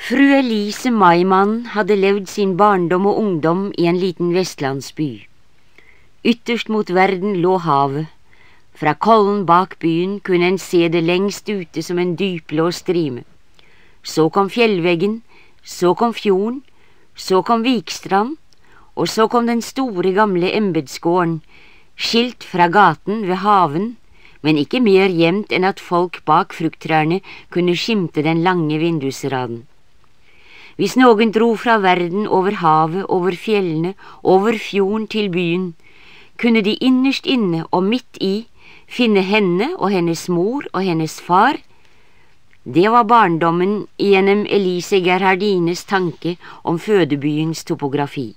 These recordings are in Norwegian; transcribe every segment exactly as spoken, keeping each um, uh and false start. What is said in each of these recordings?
Fru Elise Maimann hadde levd sin barndom og ungdom i en liten vestlandsby. Ytterst mot verden lå havet. Fra kollen bak byen kunne en se det lengst ute som en dypblå strime. Så kom fjellveggen, så kom fjorden, så kom Vikstrand, og så kom den store gamle embetsgården, skilt fra gaten ved haven, men ikke mer jevnt enn at folk bak frukttrærne kunne skimte den lange vindusraden. Hvis noen dro fra verden over havet, over fjellene, over fjorden til byen, kunne de innerst inne og midt i finne henne og hennes mor og hennes far. Det var barndommen gjennom Elise Gerhardines tanke om fødebyens topografi.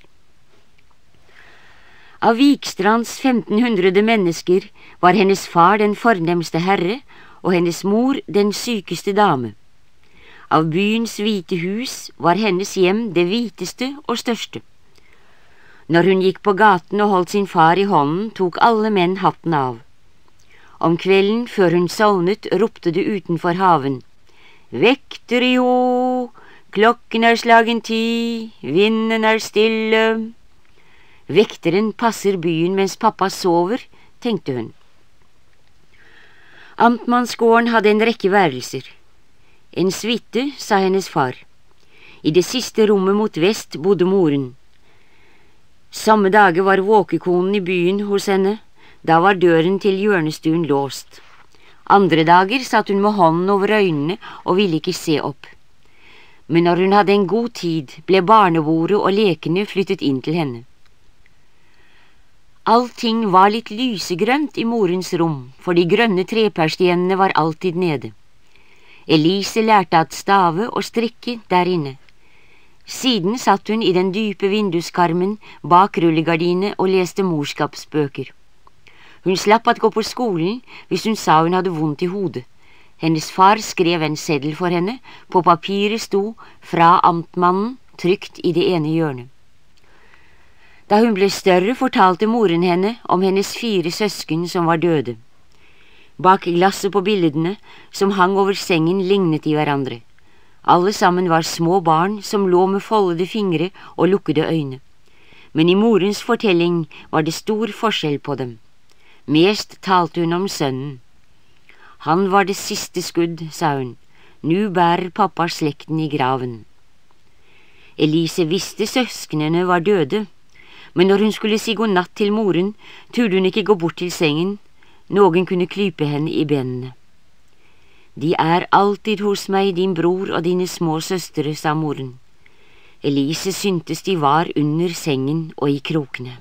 Av Vikstrands femtenhundrede mennesker var hennes far den fornemste herre og hennes mor den sykeste dame. Av byens hvite hus var hennes hjem det hviteste og største. Når hun gikk på gaten og holdt sin far i hånden, tok alle menn hatten av. Om kvelden, før hun sovnet, ropte det utenfor haven: «Vektere, klokken er slagen ti, vinden er stille.» Vekteren passer byen mens pappa sover, tenkte hun. Amtmannsgården hadde en rekke værelser. En suite, sa hennes far. I det siste rommet mot vest bodde moren. Samme dager var våkekonen i byen hos henne. Da var døren til hjørnestuen låst. Andre dager satt hun med hånden over øynene og ville ikke se opp. Men når hun hadde en god tid, ble barnebordet og lekene flyttet inn til henne. Allting var litt lysegrønt i morens rom, for de grønne treperstiennene var alltid nede. Elise lærte at stave og strikke der inne. Siden satt hun i den dype vinduskarmen bak rullegardine og leste morskapsbøker. Hun slapp at gå på skolen hvis hun sa hun hadde vondt i hodet. Hennes far skrev en seddel for henne, på papiret sto «Fra amtmannen» trykt i det ene hjørnet. Da hun ble større, fortalte moren henne om hennes fire søsken som var døde. Bak glasset på bildene, som hang over sengen, lignet de hverandre. Alle sammen var små barn som lå med foldede fingre og lukkede øyne. Men i morens fortelling var det stor forskjell på dem. Mest talte hun om sønnen. Han var det siste skudd, sa hun. Nu bærer pappa slekten i graven. Elise visste søsknene var døde, men når hun skulle si god natt til moren, turde hun ikke gå bort til sengen. Noen kunne klype henne i benene. De er alltid hos meg, din bror og dine små søstre, sa moren. Elise syntes de var under sengen og i krokene.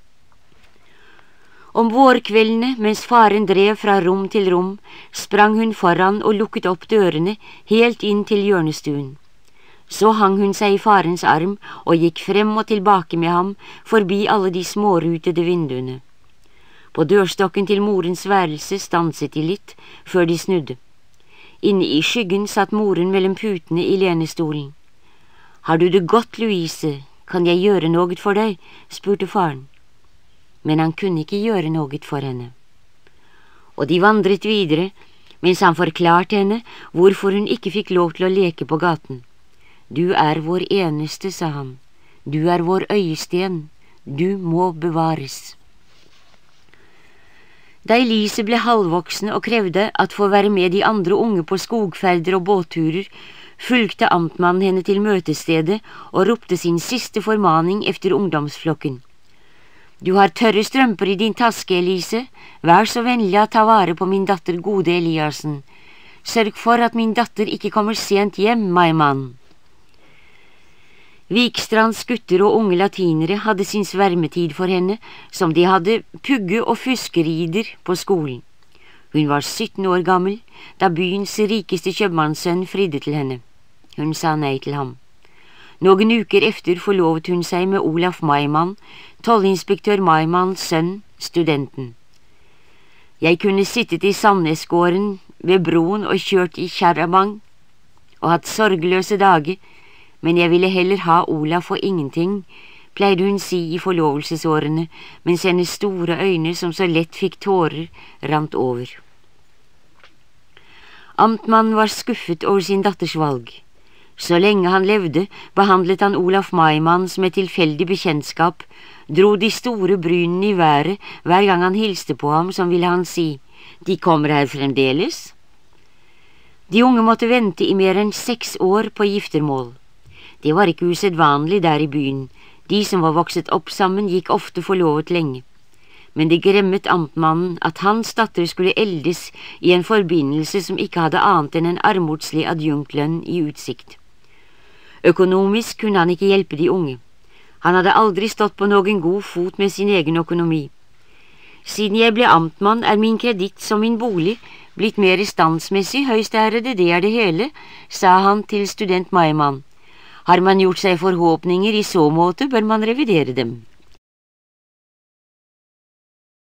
Om vårkveldene, mens faren drev fra rom til rom, sprang hun foran og lukket opp dørene helt inn til hjørnestuen. Så hang hun seg i farens arm og gikk frem og tilbake med ham, forbi alle de smårutede vinduene. På dørstokken til morens værelse stanset de litt, før de snudde. Inne i skyggen satt moren mellom putene i lenestolen. «Har du det godt, Louise? Kan jeg gjøre noe for deg?» spurte faren. Men han kunne ikke gjøre noe for henne. Og de vandret videre, mens han forklarte henne hvorfor hun ikke fikk lov til å leke på gaten. «Du er vår eneste», sa han. «Du er vår øyesten. Du må bevares.» Da Elise ble halvvoksen og krevde at få være med de andre unge på skogferder og båtturer, fulgte amtmannen henne til møtestedet og ropte sin siste formaning efter ungdomsflokken. «Du har tørre strømper i din taske, Elise. Vær så vennlig å ta vare på min datter Gode Eliassen. Sørg for at min datter ikke kommer sent hjem, Maimann.» Vikstrands gutter og unge latinere hadde sin svermetid for henne, som de hadde pugge- og fuskerider på skolen. Hun var sytten år gammel, da byens rikeste kjøpmannssønn fridde til henne. Hun sa nei til ham. Noen uker efter forlovet hun seg med Olaf Maimann, tollinspektør Maimanns sønn, studenten. Jeg kunne sittet i Sandnesgården ved broen og kjørt i kjerrabang, og hatt sorgløse dager, men jeg ville heller ha Olaf og ingenting, pleide hun si i forlovelsesårene, mens hennes store øyne som så lett fikk tårer, rant over. Amtmannen var skuffet over sin datters valg. Så lenge han levde, behandlet han Olaf Maimann som et tilfeldig bekjentskap, dro de store brynene i været hver gang han hilste på ham, som ville han si, «De kommer her fremdeles?» De unge måtte vente i mer enn seks år på giftermål. Det var ikke usedvanlig der i byen. De som var vokset opp sammen, gikk ofte forlovet lenge. Men det gremmet amtmannen at hans datter skulle eldes i en forbindelse som ikke hadde annet enn en armodslig adjunklønn i utsikt. Økonomisk kunne han ikke hjelpe de unge. Han hadde aldri stått på noen god fot med sin egen økonomi. Siden jeg ble amtmann er min kreditt som min bolig blitt mer standsmessig, høystærede, det er det hele, sa han til student Maimann. Har man gjort seg forhåpninger i så måte, bør man revidere dem.